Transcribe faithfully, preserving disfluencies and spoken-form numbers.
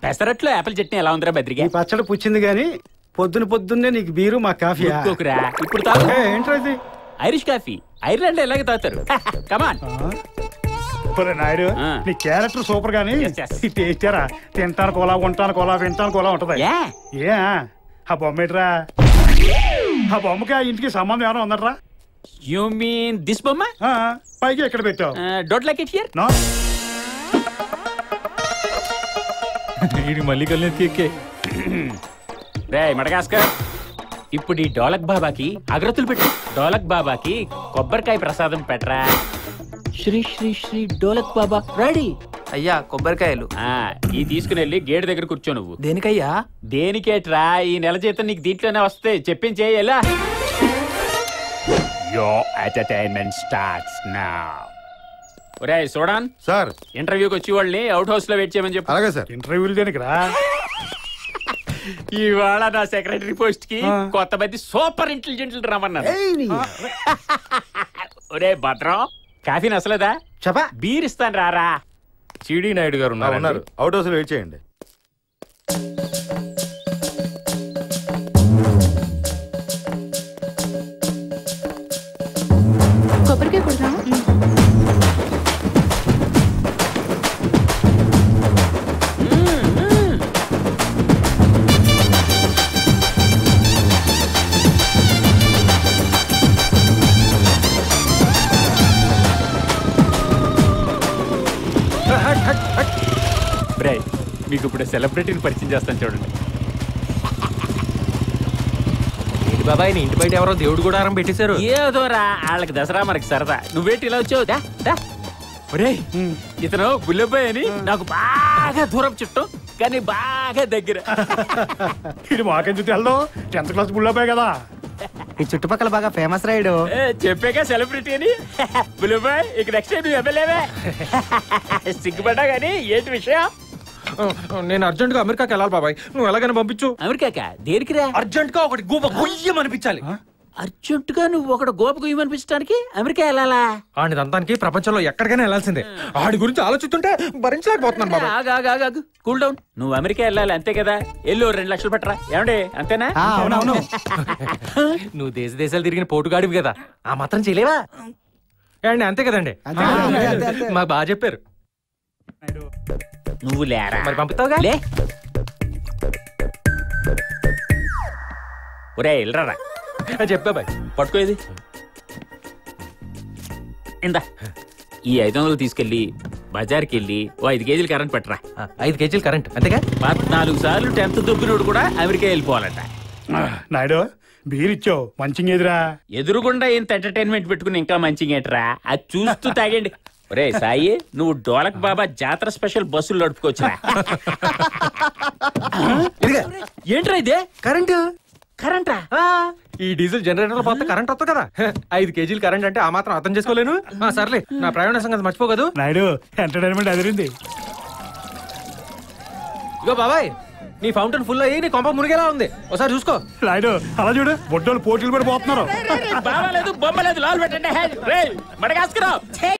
పెసరట్లో Apple chutney ఎలా ఉందిరా బద్రిగా? పచ్చడి పుచ్చింది గానీ పొద్దున పొద్దున్నే నీకు బీరు మా కాఫీ ఇప్పుడు తాగు. ఏంటది? Irish coffee. ఐర్లాండ్ ఎలాగే తాగుతారు. కమాన్ నాయుడు, నీ క్యారెక్టర్ సూపర్ గానీ టేస్టారా? తింటాను కోలా, ఉంటాను కోలా, వింటాను కోలా ఉంటది. ఏ ఆ బొమ్మ ఏంట్రా? ఆ బొమ్మకి ఆ ఇంటికి సంబంధం ఏమైనా ఉందట్రా? యు మీన్ దిస్ బొమ్మ? పైకి ఎక్కడ పెట్టావు? Don't like it here. No. ఇది మళ్ళీ కలిసి రే మడగాస్కర్, ఇప్పుడు ఈ డోలక్ బాబాకి అగరత్తులు పెట్టు. డోలక్ బాబాకి కొబ్బరికాయ ప్రసాదం పెట్టరా. శ్రీ శ్రీ శ్రీ డోలక్ బాబా రెడీ. అయ్యా కొబ్బరికాయలు ఈ తీసుకుని వెళ్ళి గేట్ దగ్గర కూర్చో. నువ్వు దేనికయ్యా? దేనికేట్రా, ఈ నెల జీతం నీకు దీంట్లోనే వస్తే చెప్పించేయి. ఎలా? Your entertainment starts now. ఒరే సోడాన్ సార్, ఇంటర్వ్యూకి వచ్చి వాళ్ళని అవుట్ హౌస్ లో వెయిట్ చేయమని చెప్పు. అలాగే సార్. ఇంటర్వ్యూలు దేనికి రా? ఇవాళ నా సెక్రటరీ పోస్ట్ కి కొత్త మంది సూపర్ ఇంటెలిజెంట్లు రమ్మన్నారు. ఒరే భద్రం, కాఫీ నచ్చలేదా? చెప్పా బీర్ ఇస్తాను రారా. సిడి నాయుడు గారు ఉన్నారు, అవుట్ హౌస్ లో వెయిట్ చేయండి. కొబ్బరికాయ కొడతాము. బ్రై, మీకు ఇప్పుడు సెలబ్రిటీని పరిచయం చేస్తాను చూడండి. బాబాయ్, ఇంటి బయట ఎవరో దేవుడు గుడారం పెట్టేశారు. ఏదోరా, వాళ్ళకి దసరా మనకి సరదా. నువ్వేంటి ఇలా వచ్చావు? ఇతను బుల్లబ్బాయి అని నాకు బాగా దూరం చుట్టూ, కానీ బాగా దగ్గర. ఇది మాకెందుకు తెలదు? టెన్త్ క్లాస్ బుల్లబ్బాయి కదా. ఈ చుట్టుపక్కల బాగా ఫేమస్ రైడ్. చెప్పాక సెలబ్రిటీ అని. బుల్లబ్బాయ్, ఇక నెక్స్ట్ టైం నువ్వు ఎమ్మెల్యేవే. సిగ్గుపడ్డా గానీ ఏంటి విషయం? నేను అర్జెంట్ గా అమెరికాకి వెళ్ళాలి బాబాయ్, నువ్వు ఎలాగైనా పంపించు. అమెరికాకా? దేనికిరా? అర్జెంట్ గా ఒకటి గూప గుయ్యమనిపించాలి. అర్జెంట్ గా నువ్వు ఒకటి గోప గుయ్యమనిపించడానికి అమెరికా వెళ్ళాలా? ఆడి దంతానికి ప్రపంచంలో ఎక్కడికైనా వెళ్ళాల్సిందే. ఆడి గురించి ఆలోచిస్తుంటే భరించలేకపోతున్నాను బాబాయ్. Cool down. నువ్వు అమెరికా వెళ్ళాలి అంతే కదా? ఎల్లు రెండు లక్షలు పెట్టరా. ఏమండి అంతేనా? అవునవును. నువ్వు దేశ దేశాలు తిరిగిన పోటుగాడివి కదా, ఆ మాత్రం చేయలేవా? ఏమండి అంతే కదండి? మాకు బాగా చెప్పారు. నువ్వు లేరా? మరి పంపుతావుగా? లే. ఒరే వెళ్ళరా. చెప్పా బాయ్. పట్టుకో ఇది. ఇందా ఈ ఐదు వందలు తీసుకెళ్ళి బజార్కి వెళ్ళి ఓ ఐదు కేజీలు కరెంట్ పెట్టరా. ఐదు కేజీలు కరెంట్ అంతేగా? పద్నాలుగు సార్లు టెన్త్ దొబ్బినోడు కూడా అమెరికా వెళ్ళిపోవాలంట. నాయుడు, బీర్ ఇచ్చావు, మంచిగా ఎదురా. ఎదురుగుండా ఇంత ఎంటర్టైన్మెంట్ పెట్టుకుని ఇంకా మంచిగా అది చూస్తూ తాగండి. ఒరే సాయి, నువ్వు డోలక్ బాబా జాతర స్పెషల్ బస్సులు నడుపుకోవచ్చురా. ఏంట్రా ఇదే? కరెంటు. కరెంటా? ఈ డీజిల్ జనరేటర్ లో పోతే కరెంట్ వస్తుంది కదా. ఐదు కేజీలు కరెంట్ అంటే ఆ మాత్రం అర్థం చేసుకోలేను. సర్లే, నా ప్రయాణ సంగతి మర్చిపోకదు. నాయుడు, ఎంటర్టైన్మెంట్ అదిరింది. ఇగో బాబాయ్, నీ ఫౌంటైన్ ఫుల్ అయ్యి నీ కొంప మునిగేలా ఉంది, ఒకసారి చూసుకో. నాయుడు అలా చూడు, బొడ్డోళ్ళు పోటీలు పడిపోతున్నారు. బాబాలేదు బొమ్మలేదు, లాల్ పెట్టండి. మడగాస్కరావు